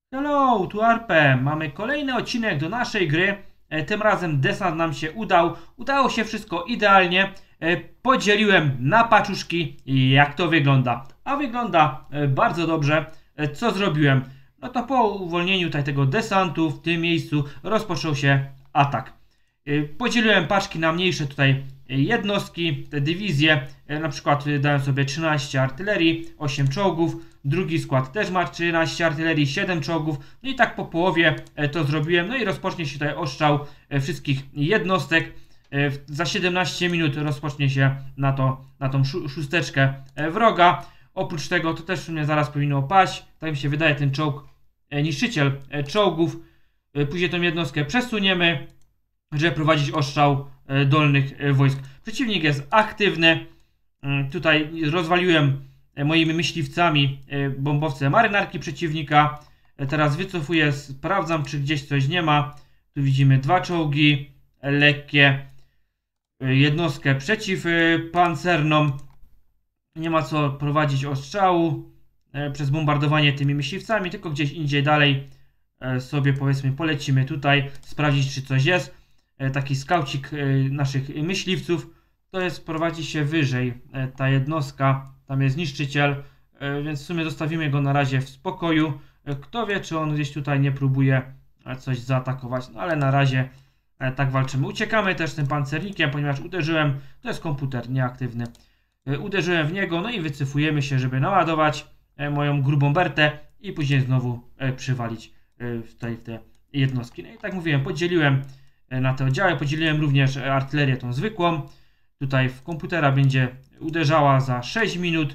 Hello, tu Arpe. Mamy kolejny odcinek do naszej gry. Tym razem desant nam się udał. Udało się wszystko idealnie. Podzieliłem na paczuszki, jak to wygląda. A wygląda bardzo dobrze. Co zrobiłem? No to po uwolnieniu tutaj tego desantu w tym miejscu rozpoczął się atak. Podzieliłem paczki na mniejsze tutaj jednostki, te dywizje. Na przykład dałem sobie 13 artylerii, 8 czołgów. Drugi skład też ma 13 artylerii, 7 czołgów. No i tak po połowie to zrobiłem. No i rozpocznie się tutaj ostrzał wszystkich jednostek. Za 17 minut rozpocznie się na tą szósteczkę wroga. Oprócz tego to też w sumie zaraz powinno paść. Tak mi się wydaje, ten czołg, niszczyciel czołgów. Później tą jednostkę przesuniemy, żeby prowadzić ostrzał dolnych wojsk. Przeciwnik jest aktywny. Tutaj rozwaliłem moimi myśliwcami bombowce marynarki przeciwnika. Teraz wycofuję, sprawdzam, czy gdzieś coś nie ma. Tu widzimy 2 czołgi lekkie, jednostkę przeciwpancerną. Nie ma co prowadzić ostrzału przez bombardowanie tymi myśliwcami, tylko gdzieś indziej dalej sobie, powiedzmy, polecimy tutaj, sprawdzić, czy coś jest. Taki skaucik naszych myśliwców. To jest, prowadzi się wyżej ta jednostka. Tam jest niszczyciel, więc w sumie zostawimy go na razie w spokoju. Kto wie, czy on gdzieś tutaj nie próbuje coś zaatakować. No ale na razie tak walczymy. Uciekamy też tym pancernikiem, ponieważ uderzyłem, to jest komputer nieaktywny. Uderzyłem w niego, no i wycofujemy się, żeby naładować moją grubą bertę i później znowu przywalić tutaj w te jednostki. No i tak mówiłem, podzieliłem na te oddziały, podzieliłem również artylerię tą zwykłą. Tutaj w komputera będzie uderzała za 6 minut.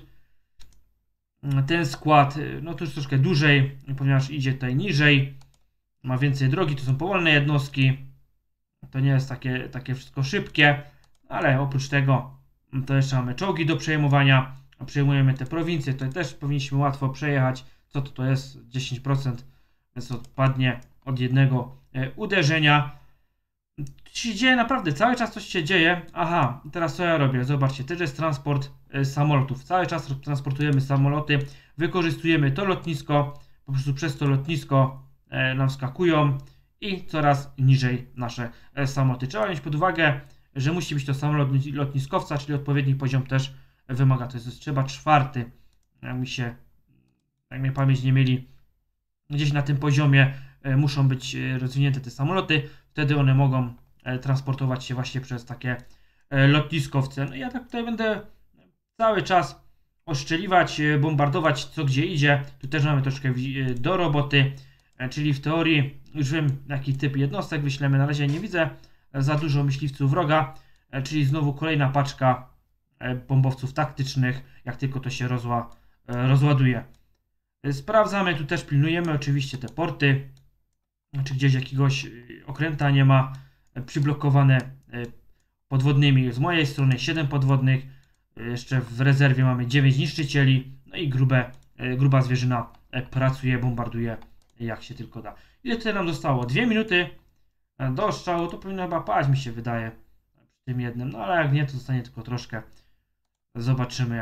Ten skład, no to już troszkę dłużej, ponieważ idzie tutaj niżej. Ma więcej drogi, to są powolne jednostki. To nie jest takie wszystko szybkie, ale oprócz tego to jeszcze mamy czołgi do przejmowania. Przejmujemy te prowincje, tutaj też powinniśmy łatwo przejechać. Co to jest? 10%, więc odpadnie od jednego uderzenia. Się dzieje naprawdę, cały czas coś się dzieje. Aha, teraz co ja robię? Zobaczcie, też jest transport samolotów. Cały czas transportujemy samoloty, wykorzystujemy to lotnisko, po prostu przez to lotnisko nam skakują i coraz niżej nasze samoloty. Trzeba wziąć pod uwagę, że musi być to samolot lotniskowca, czyli odpowiedni poziom też wymaga. To jest trzeba 4. Jak mnie pamięć nie mieli, gdzieś na tym poziomie muszą być rozwinięte te samoloty. Wtedy one mogą transportować się właśnie przez takie lotniskowce. No ja tak tutaj będę cały czas oszczeliwać, bombardować co gdzie idzie. Tu też mamy troszkę do roboty, czyli w teorii już wiem, jaki typ jednostek wyślemy. Na razie nie widzę za dużo myśliwców wroga, czyli znowu kolejna paczka bombowców taktycznych, jak tylko to się rozładuje. Sprawdzamy, tu też pilnujemy oczywiście te porty, czy gdzieś jakiegoś okręta nie ma, przyblokowane podwodnymi. Z mojej strony 7 podwodnych, jeszcze w rezerwie mamy 9 niszczycieli, no i gruba zwierzyna pracuje, bombarduje jak się tylko da. Ile tutaj nam zostało? 2 minuty do strzału, to powinno chyba paść, mi się wydaje, przy tym jednym, no ale jak nie, to zostanie tylko troszkę. Zobaczymy,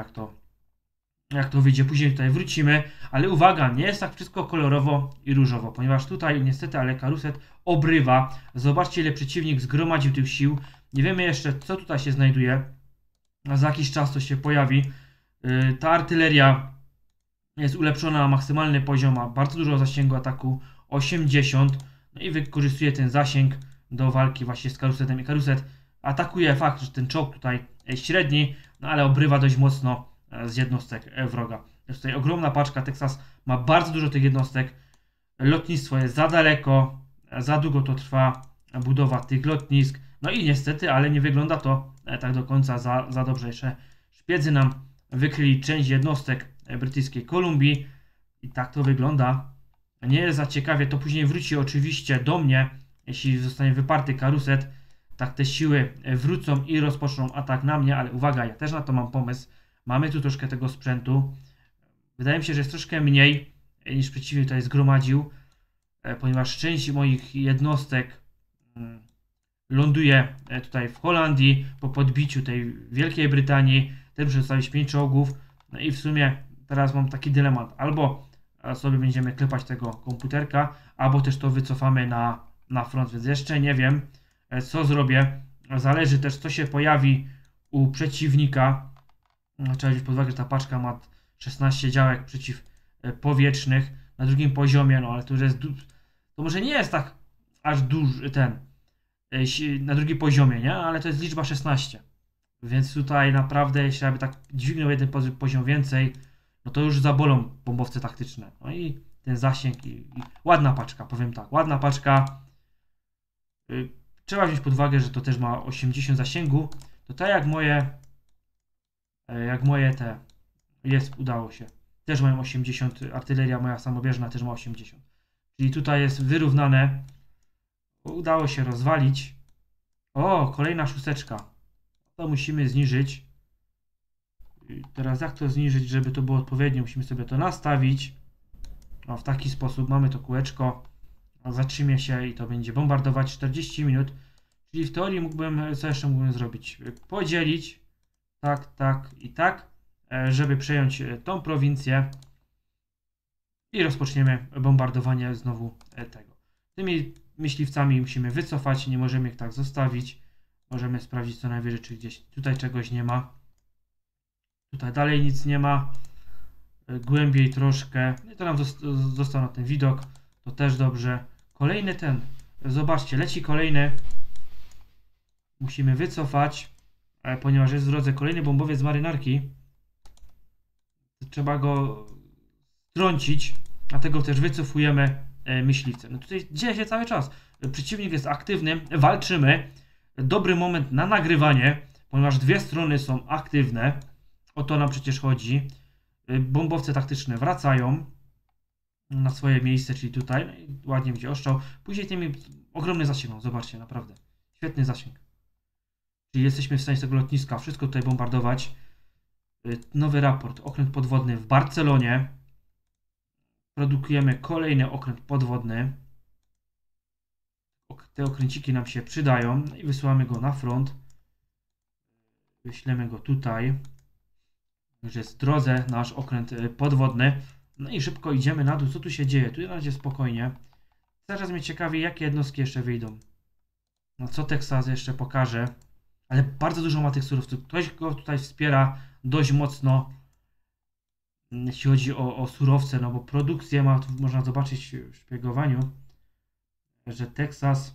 jak to wyjdzie. Później tutaj wrócimy, ale uwaga, nie jest tak wszystko kolorowo i różowo, ponieważ tutaj niestety, ale Karuset obrywa. Zobaczcie, ile przeciwnik zgromadził tych sił. Nie wiemy jeszcze, co tutaj się znajduje. A za jakiś czas to się pojawi. Ta artyleria jest ulepszona na maksymalny poziom, ma bardzo dużo zasięgu ataku, 80. No i wykorzystuje ten zasięg do walki właśnie z Karusetem. I Karuset atakuje, fakt, że ten czołg tutaj jest średni, no ale obrywa dość mocno z jednostek wroga. Jest tutaj ogromna paczka. Texas ma bardzo dużo tych jednostek. Lotnictwo jest za daleko, za długo to trwa budowa tych lotnisk. No i niestety, ale nie wygląda to tak do końca za dobrze. Jeszcze szpiedzy nam wykryli część jednostek brytyjskiej Kolumbii i tak to wygląda. Nie jest za ciekawie, to później wróci oczywiście do mnie, jeśli zostanie wyparty Karuset. Tak te siły wrócą i rozpoczną atak na mnie, ale uwaga, ja też na to mam pomysł. Mamy tu troszkę tego sprzętu. Wydaje mi się, że jest troszkę mniej niż przeciwnik tutaj zgromadził, ponieważ część moich jednostek ląduje tutaj w Holandii po podbiciu tej Wielkiej Brytanii. Też muszę zostawić 5 czołgów. No i w sumie teraz mam taki dylemat. Albo a sobie będziemy klepać tego komputerka, albo też to wycofamy na front, więc jeszcze nie wiem, co zrobię. Zależy też, co się pojawi u przeciwnika. Trzeba wziąć pod uwagę, że ta paczka ma 16 działek przeciwpowietrznych na drugim poziomie, no ale to już jest, to może nie jest tak aż duży na drugim poziomie, nie? Ale to jest liczba 16. Więc tutaj naprawdę, jeśli aby tak dźwignął jeden poziom więcej, no to już zabolą bombowce taktyczne. No i ten zasięg i ładna paczka, powiem tak, ładna paczka. Trzeba wziąć pod uwagę, że to też ma 80 zasięgu. To tak jak moje te udało się. Też mają 80, artyleria moja samobieżna też ma 80. Czyli tutaj jest wyrównane. Udało się rozwalić. O, kolejna szósteczka. To musimy zniżyć. I teraz jak to zniżyć, żeby to było odpowiednio? Musimy sobie to nastawić. O, w taki sposób mamy to kółeczko. Zatrzymie się i to będzie bombardować 40 minut. Czyli w teorii co jeszcze mógłbym zrobić? Podzielić. Tak, tak i tak. Żeby przejąć tą prowincję. I rozpoczniemy bombardowanie znowu tego. Tymi myśliwcami musimy wycofać. Nie możemy ich tak zostawić. Możemy sprawdzić co najwyżej, czy gdzieś tutaj czegoś nie ma. Tutaj dalej nic nie ma. Głębiej troszkę. I to nam został na ten widok. To też dobrze. Kolejny ten. Zobaczcie, leci kolejny. Musimy wycofać. Ponieważ jest w drodze kolejny bombowiec z marynarki. Trzeba go strącić. Dlatego też wycofujemy myśliwce. No tutaj dzieje się cały czas. Przeciwnik jest aktywny. Walczymy. Dobry moment na nagrywanie. Ponieważ dwie strony są aktywne. O to nam przecież chodzi. Bombowce taktyczne wracają na swoje miejsce, czyli tutaj. No i ładnie będzie ostrzał. Później tymi ogromny zasięg. Zobaczcie, naprawdę. Świetny zasięg. Czyli jesteśmy w stanie z tego lotniska wszystko tutaj bombardować. Nowy raport. Okręt podwodny w Barcelonie. Produkujemy kolejny okręt podwodny. Te okręciki nam się przydają. I wysyłamy go na front. Wyślemy go tutaj. Już jest w drodze nasz okręt podwodny. No i szybko idziemy na dół. Co tu się dzieje? Tu na razie spokojnie. Zaraz mnie ciekawi, jakie jednostki jeszcze wyjdą. No co Texas jeszcze pokaże. Ale bardzo dużo ma tych surowców. Ktoś go tutaj wspiera dość mocno. Jeśli chodzi o surowce. No bo produkcję ma, tu można zobaczyć w szpiegowaniu, że Texas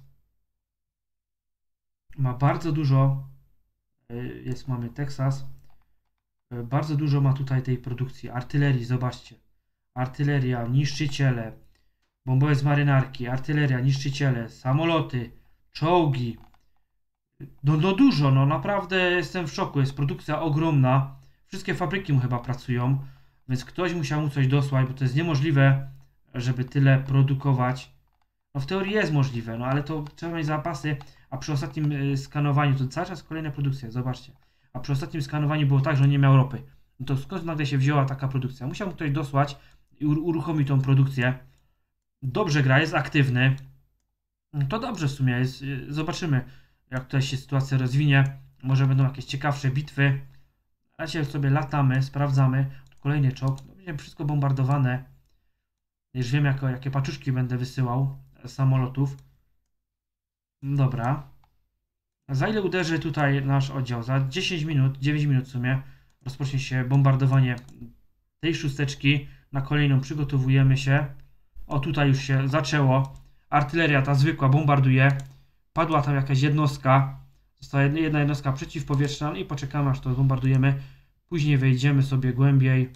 ma bardzo dużo. Mamy Texas. Bardzo dużo ma tutaj tej produkcji. Artylerii, zobaczcie. Artyleria, niszczyciele, bombowiec marynarki, artyleria, niszczyciele, samoloty, czołgi. No dużo, no naprawdę jestem w szoku. Jest produkcja ogromna. Wszystkie fabryki mu chyba pracują. Więc ktoś musiał mu coś dosłać, bo to jest niemożliwe, żeby tyle produkować. No w teorii jest możliwe, no ale to trzeba mieć zapasy. A przy ostatnim skanowaniu to cały czas kolejne produkcje, zobaczcie. A przy ostatnim skanowaniu było tak, że on nie miał ropy. No to skąd nagle się wzięła taka produkcja? Musiał mu ktoś dosłać i uruchomić tą produkcję. Dobrze gra, jest aktywny. To dobrze w sumie jest. Zobaczymy, jak tutaj się sytuacja rozwinie. Może będą jakieś ciekawsze bitwy. Na razie sobie latamy, sprawdzamy. Kolejny czołg. Będzie wszystko bombardowane. Już wiem, jakie paczuszki będę wysyłał samolotów. Dobra. Za ile uderzy tutaj nasz oddział? Za 10 minut, 9 minut w sumie rozpocznie się bombardowanie tej szósteczki. Na kolejną przygotowujemy się. O, tutaj już się zaczęło. Artyleria ta zwykła bombarduje. Padła tam jakaś jednostka. Została jedna jednostka przeciwpowietrzna. No i poczekamy, aż to zbombardujemy. Później wejdziemy sobie głębiej.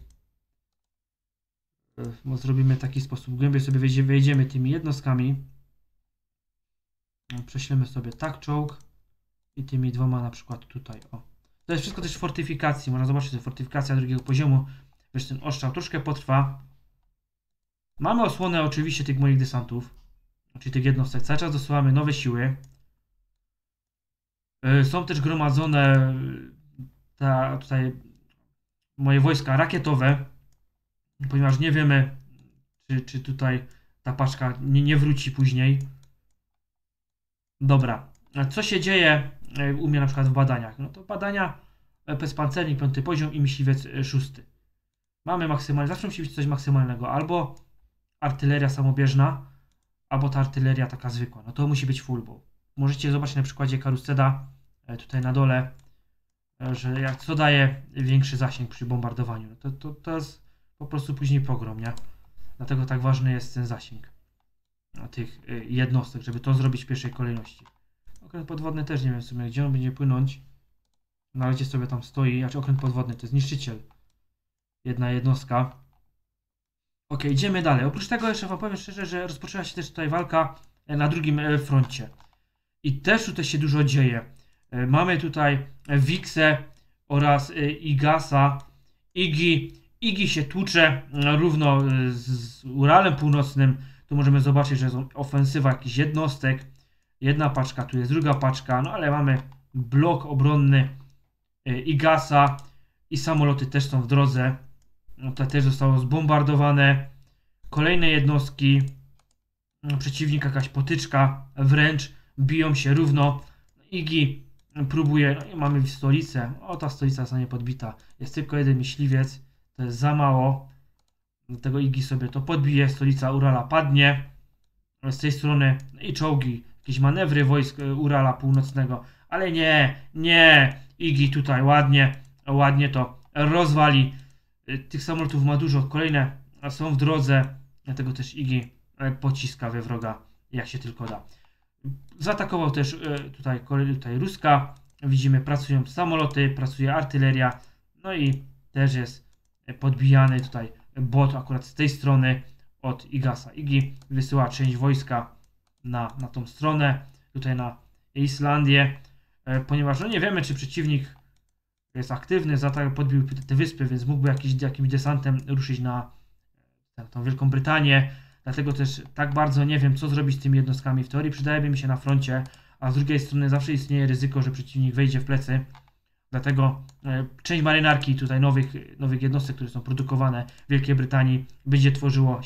Zrobimy w taki sposób. Głębiej sobie wejdziemy tymi jednostkami. Prześlemy sobie tak czołg. I tymi dwoma na przykład tutaj. O. To jest wszystko też w fortyfikacji. Można zobaczyć, że fortyfikacja drugiego poziomu. Wiesz, ten ostrzał troszkę potrwa. Mamy osłonę oczywiście tych moich desantów. Czyli tych jednostek. Cały czas dosyłamy nowe siły. Są też gromadzone tutaj moje wojska rakietowe. Ponieważ nie wiemy, czy tutaj ta paczka nie wróci później. Dobra. Co się dzieje u mnie na przykład w badaniach? No to badania bezpancernik 5. poziom i myśliwiec 6. Mamy maksymalnie, zawsze musi być coś maksymalnego. Albo artyleria samobieżna, albo ta artyleria taka zwykła. No to musi być full, bo możecie zobaczyć na przykładzie Karuseda tutaj na dole, że co daje większy zasięg przy bombardowaniu. To jest po prostu później pogrom, nie? Dlatego tak ważny jest ten zasięg tych jednostek, żeby to zrobić w pierwszej kolejności. Okręt podwodny też nie wiem w sumie, gdzie on będzie płynąć. Na razie sobie tam stoi, znaczy okręt podwodny to jest niszczyciel. Jedna jednostka. Ok, idziemy dalej. Oprócz tego jeszcze wam powiem szczerze, że rozpoczęła się też tutaj walka na drugim froncie. I też tutaj się dużo dzieje. Mamy tutaj Wiksę oraz Igasa. Igi się tłucze równo z Uralem Północnym. Tu możemy zobaczyć, że jest ofensywa jakichś jednostek. Jedna paczka, tu jest druga paczka. No ale mamy blok obronny Igasa i samoloty też są w drodze. No, to też zostało zbombardowane. Kolejne jednostki. Przeciwnika jakaś potyczka wręcz. Biją się równo. Igi próbuje. No i mamy stolicę. O, ta stolica zostanie podbita. Jest tylko jeden myśliwiec. To jest za mało. Dlatego Igi sobie to podbije. Stolica Urala padnie. Z tej strony i czołgi. Jakieś manewry wojsk Urala Północnego. Ale nie. Igi tutaj ładnie to rozwali. Tych samolotów ma dużo. Kolejne są w drodze. Dlatego też Igi pociska we wroga jak się tylko da. Zaatakował też tutaj Ruska. Widzimy, pracują samoloty, pracuje artyleria. No i też jest podbijany tutaj bot akurat z tej strony od Igasa. Igi wysyła część wojska na tą stronę, tutaj na Islandię, ponieważ no nie wiemy, czy przeciwnik jest aktywny, podbił te wyspy, więc mógłby jakimś desantem ruszyć na tą Wielką Brytanię. Dlatego też tak bardzo nie wiem, co zrobić z tymi jednostkami. W teorii przydałyby mi się na froncie, a z drugiej strony zawsze istnieje ryzyko, że przeciwnik wejdzie w plecy. Dlatego część marynarki tutaj nowych jednostek, które są produkowane w Wielkiej Brytanii, będzie tworzyło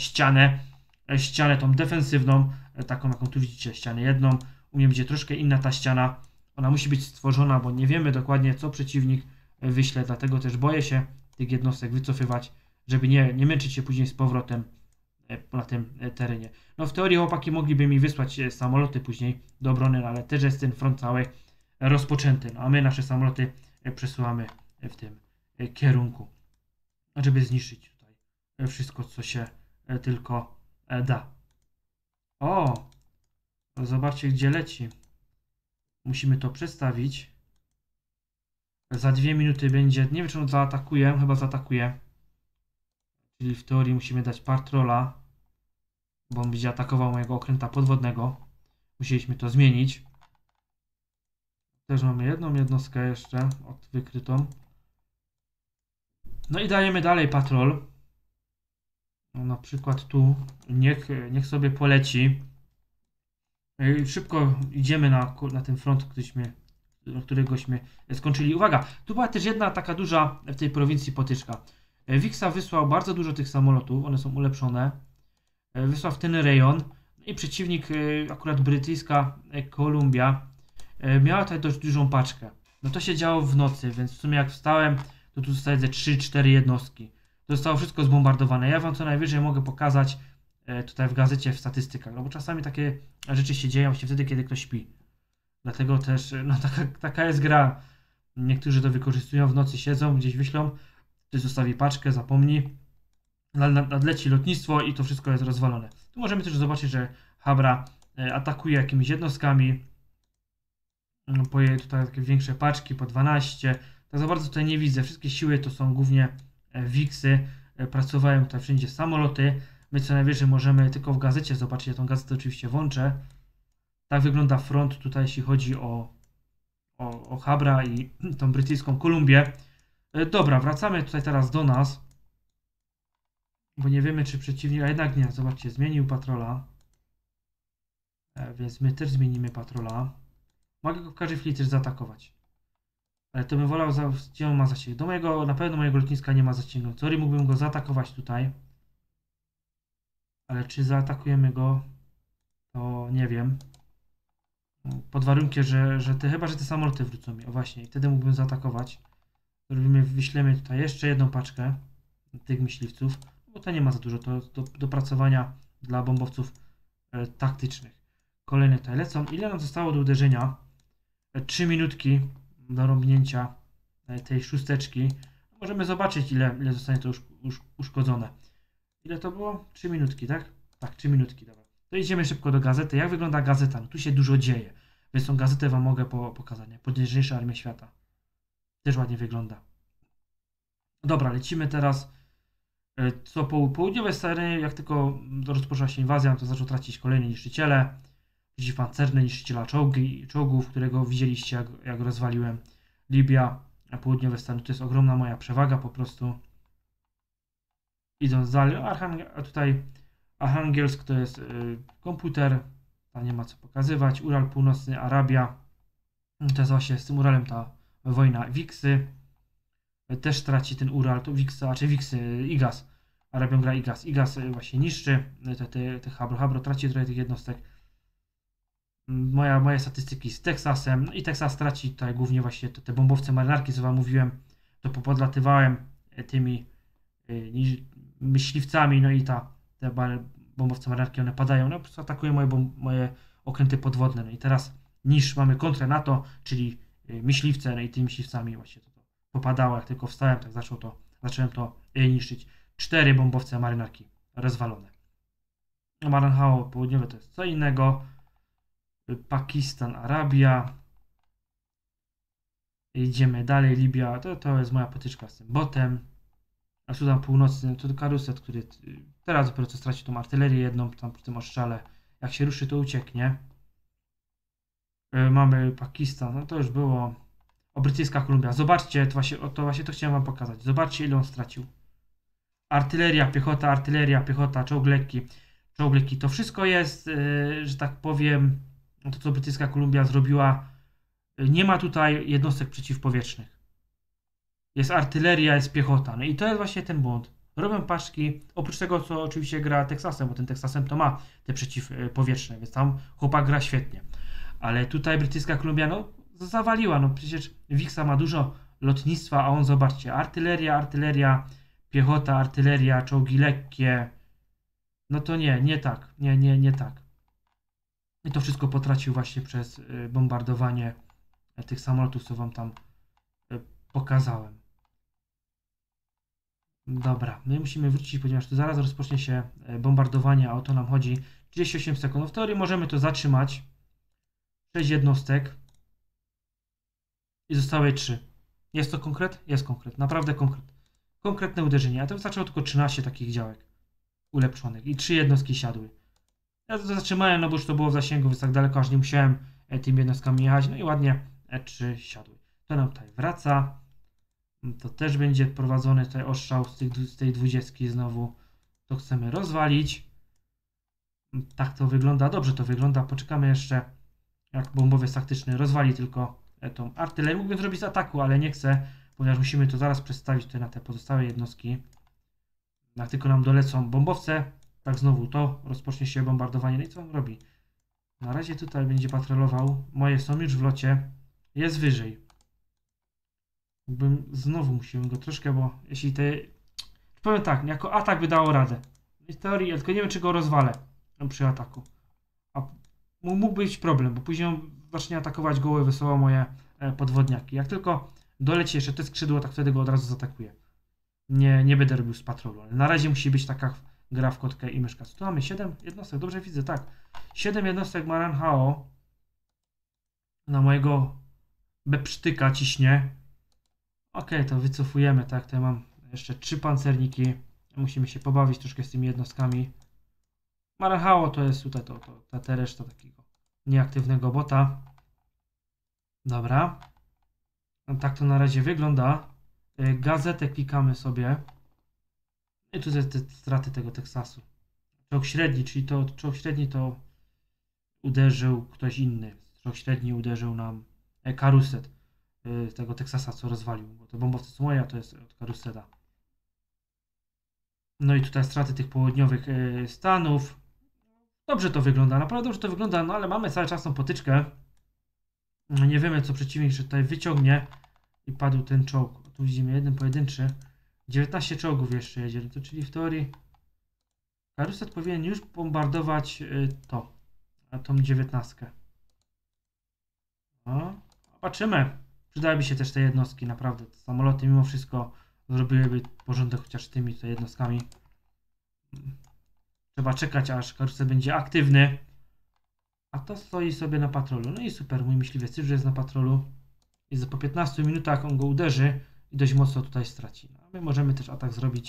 ścianę tą defensywną, taką jaką tu widzicie, ścianę jedną. U mnie będzie troszkę inna ta ściana. Ona musi być stworzona, bo nie wiemy dokładnie, co przeciwnik wyśle. Dlatego też boję się tych jednostek wycofywać, żeby nie męczyć się później z powrotem na tym terenie. No w teorii chłopaki mogliby mi wysłać samoloty później do obrony, ale też jest ten front cały rozpoczęty. No, a my nasze samoloty przesuwamy w tym kierunku, żeby zniszczyć tutaj wszystko, co się tylko da. O! Zobaczcie, gdzie leci. Musimy to przestawić. Za 2 minuty będzie, nie wiem, czy on zaatakuje, chyba zaatakuje. Czyli w teorii musimy dać patrola, bo on będzie atakował mojego okręta podwodnego. Musieliśmy to zmienić. Też mamy jedną jednostkę jeszcze wykrytą. No i dajemy dalej patrol. No, na przykład tu. Niech sobie poleci. Szybko idziemy na ten front, któregośmy skończyli. Uwaga, tu była też jedna taka duża w tej prowincji potyczka. Wiksa wysłał bardzo dużo tych samolotów, one są ulepszone. Wysłał w ten rejon. I przeciwnik, akurat brytyjska Kolumbia, miała tutaj dość dużą paczkę. No to się działo w nocy, więc w sumie jak wstałem, to tu zostaje ze 3-4 jednostki. To zostało wszystko zbombardowane. Ja wam co najwyżej mogę pokazać tutaj w gazecie, w statystykach, no bo czasami takie rzeczy się dzieją się wtedy, kiedy ktoś śpi. Dlatego też, no taka jest gra. Niektórzy to wykorzystują, w nocy siedzą, gdzieś wyślą, ktoś zostawi paczkę, zapomni, nadleci lotnictwo i to wszystko jest rozwalone. Tu możemy też zobaczyć, że Habra atakuje jakimiś jednostkami. Tutaj takie większe paczki, po 12. Tak za bardzo tutaj nie widzę. Wszystkie siły to są głównie Wiksy. Pracowają tutaj wszędzie samoloty. My co najwyżej możemy tylko w gazecie zobaczyć. Ja tą gazetę oczywiście włączę. Tak wygląda front tutaj, jeśli chodzi o Habra i tą brytyjską Kolumbię. Dobra, wracamy tutaj teraz do nas. Bo nie wiemy, czy przeciwnik... A jednak nie, zobaczcie, zmienił patrola. Więc my też zmienimy patrola. Mogę go w każdej chwili też zaatakować. Ale to bym wolał, gdzie on ma zasięg. Na pewno mojego lotniska nie ma zasięgu. W teorii mógłbym go zaatakować tutaj. Ale czy zaatakujemy go, to nie wiem. Pod warunkiem, chyba, że te samoloty wrócą mi. O właśnie, i wtedy mógłbym zaatakować. Wyślemy tutaj jeszcze jedną paczkę tych myśliwców. Bo to nie ma za dużo, to do pracowania dla bombowców taktycznych. Kolejne tutaj lecą. Ile nam zostało do uderzenia? 3 minutki do rąbnięcia tej szósteczki. Możemy zobaczyć, ile zostanie to już uszkodzone. Ile to było? 3 minutki, tak? Tak, 3 minutki, dobra. To idziemy szybko do gazety. Jak wygląda gazeta? No tu się dużo dzieje, więc tą gazetę wam mogę pokazać. Potężniejsza armia świata. Też ładnie wygląda. Dobra, lecimy teraz. Co południowe strony, jak tylko rozpoczęła się inwazja, to zaczął tracić kolejne niszczyciele. Przeciwpancerne niszczyciela czołgów, którego widzieliście, jak rozwaliłem. Libia, a południowe Stany, to jest ogromna moja przewaga po prostu. Idąc dalej, a tutaj Archangelsk to jest komputer, tam nie ma co pokazywać. Ural Północny, Arabia, to jest właśnie z tym Uralem ta wojna. Wiksy, też traci ten Ural, to Wiksy, Igas. Arabią gra Igas. Igas właśnie niszczy, te Habro traci trochę tych jednostek. Moje statystyki z Teksasem, no i Teksas traci tutaj głównie właśnie te bombowce marynarki, co wam mówiłem, to popodlatywałem tymi myśliwcami, no i te bombowce marynarki, one padają, no po prostu atakują moje okręty podwodne, no i teraz niż mamy kontrę na to, czyli myśliwce, no i tymi myśliwcami właśnie to popadało, jak tylko wstałem, tak zacząłem to niszczyć. 4 bombowce marynarki rozwalone. Maranhao południowe to jest co innego. Pakistan, Arabia. Idziemy dalej, Libia, to jest moja potyczka z tym botem. A Sudan Północny, to Karuset, który teraz dopiero co straci tą artylerię jedną, tam przy tym ostrzale. Jak się ruszy, to ucieknie. Mamy Pakistan, no to już było. Brytyjska Kolumbia, zobaczcie, to właśnie to chciałem wam pokazać. Zobaczcie, ile on stracił. Artyleria, piechota, czołg lekki. To wszystko jest, że tak powiem, to co Brytyjska Kolumbia zrobiła. Nie ma tutaj jednostek przeciwpowietrznych. Jest artyleria, jest piechota. No i to jest właśnie ten błąd. Robią paczki, oprócz tego, co oczywiście gra Teksasem, bo ten Teksasem to ma te przeciwpowietrzne, więc tam chłopak gra świetnie. Ale tutaj Brytyjska Kolumbia, no, zawaliła. No przecież Wiksa ma dużo lotnictwa, a on, zobaczcie, artyleria, piechota, artyleria, czołgi lekkie. No to nie tak. Nie tak. I to wszystko potracił właśnie przez bombardowanie tych samolotów, co wam tam pokazałem. Dobra, my musimy wrócić, ponieważ tu zaraz rozpocznie się bombardowanie, a o to nam chodzi. 38 sekund. No w teorii możemy to zatrzymać. 6 jednostek. I zostały 3. Jest to konkret? Jest konkret. Naprawdę konkret. Konkretne uderzenie. A to wystarczyło tylko 13 takich działek ulepszonych. I 3 jednostki siadły. Ja to zatrzymałem, no bo już to było w zasięgu, więc tak daleko aż nie musiałem tymi jednostkami jechać. No i ładnie 3 siadły. To nam tutaj wraca. To też będzie prowadzony tutaj ostrzał z tej 20 znowu. To chcemy rozwalić. Tak to wygląda. Dobrze to wygląda. Poczekamy jeszcze, jak bombowiec taktyczny rozwali tylko tą artylerię. Mógłbym zrobić z ataku, ale nie chcę, ponieważ musimy to zaraz przedstawić tutaj na te pozostałe jednostki. Jak tylko nam dolecą bombowce, tak znowu to rozpocznie się bombardowanie. No i co on robi? Na razie tutaj będzie patrolował. Moje są już w locie. Jest wyżej. Znowu musimy go troszkę, bo jeśli te... Powiem tak, jako atak by dało radę. W teorii, ja tylko nie wiem, czy go rozwalę przy ataku. A mógł być problem, bo później on zacznie atakować gołe wesoło moje podwodniaki. Jak tylko doleci jeszcze te skrzydło, tak wtedy go od razu zaatakuje. Nie będę robił z patrolu, ale na razie musi być taka gra w kotkę i myszka. Tu mamy 7 jednostek, dobrze widzę, tak. 7 jednostek Maranhao na mojego bepsztyka ciśnie. Okej, to wycofujemy, tak, to ja mam jeszcze 3 pancerniki. Musimy się pobawić troszkę z tymi jednostkami. Maranhao to jest tutaj ta reszta takiego nieaktywnego bota. Dobra. No, tak to na razie wygląda. Gazetę klikamy sobie. I tu są te straty tego Teksasu. Czołg średni, czyli to czołg średni to uderzył ktoś inny. Czołg średni uderzył nam Karuset tego Teksasa, co rozwalił. Bo to bombowce są moje, a to jest od Karuseta. No i tutaj straty tych południowych stanów. Dobrze to wygląda, naprawdę dobrze to wygląda, no ale mamy cały czas tą potyczkę. Nie wiemy, co przeciwnik jeszcze tutaj wyciągnie. I padł ten czołg. Tu widzimy jeden pojedynczy. 19 czołgów jeszcze jedzie, to czyli w teorii Karuset powinien już bombardować tą 19. No, zobaczymy. Przydałyby się też te jednostki, naprawdę. Te samoloty mimo wszystko zrobiłyby porządek chociaż tymi tutaj jednostkami. Trzeba czekać, aż karuset będzie aktywny. A to stoi sobie na patrolu. No i super, mój myśliwiec już jest na patrolu. I po 15 minutach on go uderzy i dość mocno tutaj straci. No, my możemy też atak zrobić,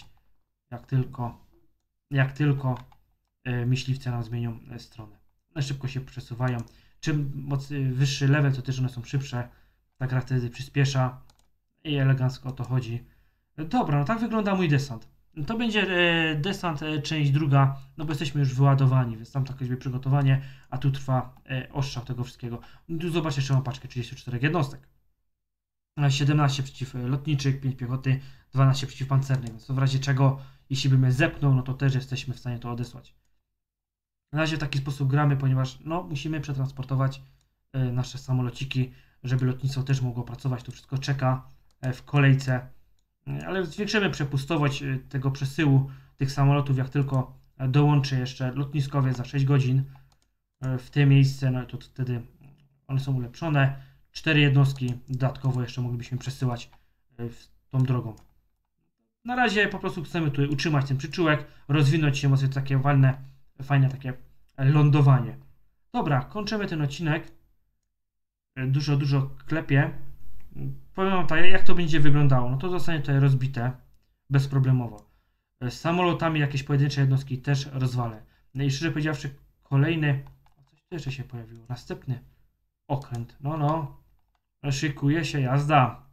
jak tylko myśliwce nam zmienią stronę. One szybko się przesuwają. Czym wyższy level, to też one są szybsze. Ta gra wtedy przyspiesza i elegancko o to chodzi. Dobra, no tak wygląda mój desant. To będzie desant część druga, no bo jesteśmy już wyładowani, więc tam takie sobie przygotowanie, a tu trwa ostrzał tego wszystkiego. Tu zobacz, jeszcze mam paczkę 34 jednostek. 17 przeciwlotniczych, 5 piechoty, 12 przeciwpancernych, więc to w razie czego, jeśli by mnie zepnął, no to też jesteśmy w stanie to odesłać. Na razie w taki sposób gramy, ponieważ no, musimy przetransportować nasze samolociki, żeby lotnictwo też mogło pracować. To wszystko czeka w kolejce, ale zwiększymy przepustowość tego przesyłu tych samolotów, jak tylko dołączy jeszcze lotniskowie za 6 godzin w te miejsce, no to wtedy one są ulepszone. 4 jednostki dodatkowo jeszcze moglibyśmy przesyłać tą drogą. Na razie po prostu chcemy tutaj utrzymać ten przyczółek, rozwinąć się, może takie fajne takie lądowanie. Dobra, kończymy ten odcinek. Dużo klepię. Powiem wam tak, jak to będzie wyglądało. No to zostanie tutaj rozbite bezproblemowo. Z samolotami jakieś pojedyncze jednostki też rozwalę. No i szczerze powiedziawszy, kolejny... Coś tu jeszcze się pojawiło. Następny okręt. No. Szykuje się jazda.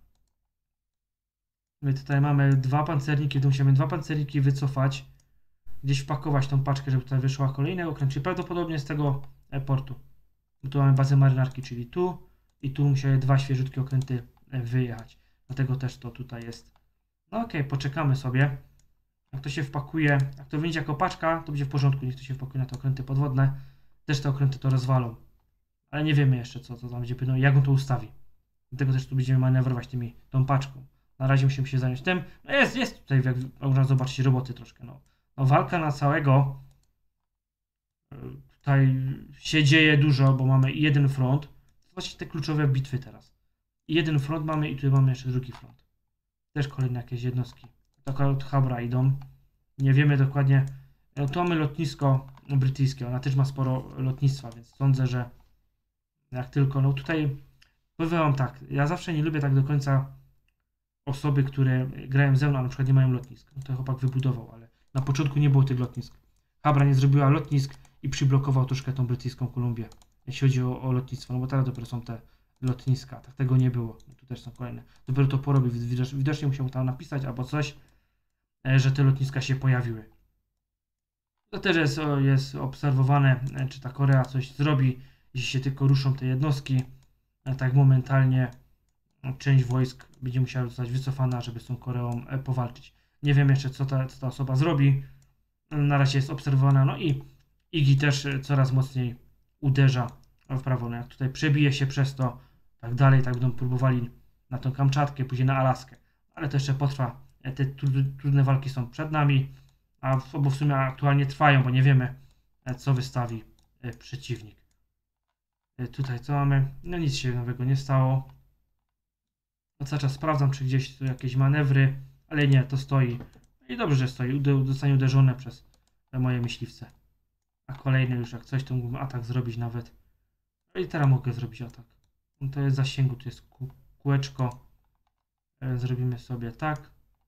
My tutaj mamy 2 pancerniki. Tu musimy 2 pancerniki wycofać. Gdzieś wpakować tą paczkę, żeby tutaj wyszła kolejny okręt. Czyli prawdopodobnie z tego portu. Bo tu mamy bazę marynarki, czyli tu. I tu musiały 2 świeżutkie okręty wyjechać. Dlatego też to tutaj jest. No okej, poczekamy sobie. Jak to się wpakuje, jak to wyjdzie jako paczka, to będzie w porządku. Niech to się wpakuje na te okręty podwodne. Też te okręty to rozwalą. Ale nie wiemy jeszcze, co tam będzie płynąć, jak on to ustawi. Dlatego też tu będziemy manewrować tą paczką. Na razie musimy się zająć tym. No jest tutaj, jak można zobaczyć, roboty troszkę. No walka na całego. Tutaj się dzieje dużo, bo mamy jeden front. To właśnie te kluczowe bitwy teraz. Jeden front mamy i tutaj mamy jeszcze drugi front. Też kolejne jakieś jednostki. Taka od Habra idą. Nie wiemy dokładnie. No to mamy lotnisko brytyjskie. Ona też ma sporo lotnictwa, więc sądzę, że jak tylko, no tutaj powiem wam tak, ja zawsze nie lubię tak do końca osoby, które grają ze mną, a na przykład nie mają lotnisk. No to chłopak wybudował, ale na początku nie było tych lotnisk. Habra nie zrobiła lotnisk i przyblokował troszkę tą brytyjską Kolumbię, jeśli chodzi o lotnictwo, no bo teraz dopiero są te lotniska, tak tego nie było. No tu też są kolejne. Dopiero to porobi, widocznie musiał tam napisać albo coś, że te lotniska się pojawiły. To też jest obserwowane, czy ta Korea coś zrobi, jeśli się tylko ruszą te jednostki. Tak momentalnie część wojsk będzie musiała zostać wycofana, żeby z tą Koreą powalczyć. Nie wiem jeszcze, co ta osoba zrobi. Na razie jest obserwowana. No i IGI też coraz mocniej uderza w prawo. No jak tutaj przebije się przez to, tak dalej, tak będą próbowali na tą Kamczatkę, później na Alaskę. Ale to jeszcze potrwa. Te trudne walki są przed nami, bo w sumie aktualnie trwają, bo nie wiemy, co wystawi przeciwnik. Tutaj co mamy? No nic się nowego nie stało. Cały czas sprawdzam, czy gdzieś tu jakieś manewry, ale nie, to stoi. I dobrze, że stoi. Zostanie uderzone przez moje myśliwce. A kolejny już jak coś, to mógłbym atak zrobić nawet. No i teraz mogę zrobić atak. No to jest zasięgu, tu jest kółeczko. Zrobimy sobie tak.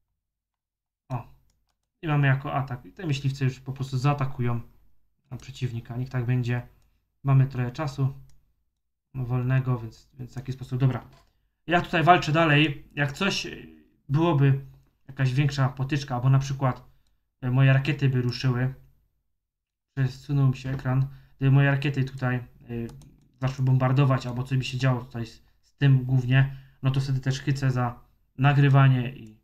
O. I mamy jako atak. I te myśliwce już po prostu zaatakują przeciwnika. Niech tak będzie. Mamy trochę czasu wolnego, więc w taki sposób. Dobra. Ja tutaj walczę dalej. Jak coś byłoby jakaś większa potyczka, albo na przykład moje rakiety by ruszyły. Przesunął mi się ekran. Gdyby moje rakiety tutaj zaczęły bombardować, albo coś by się działo tutaj z tym głównie, no to wtedy też chycę za nagrywanie i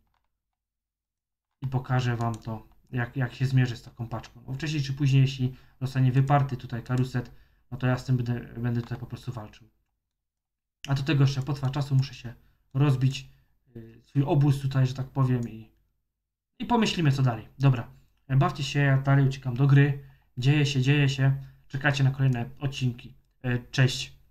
pokażę wam to, jak się zmierzę z taką paczką. Bo wcześniej czy później, jeśli zostanie wyparty tutaj karuset, no to ja z tym będę tutaj po prostu walczył. A do tego jeszcze potrwa czasu, muszę się rozbić swój obóz tutaj, że tak powiem i pomyślimy co dalej. Dobra, Bawcie się, ja dalej uciekam do gry. Dzieje się. Czekajcie na kolejne odcinki. Cześć.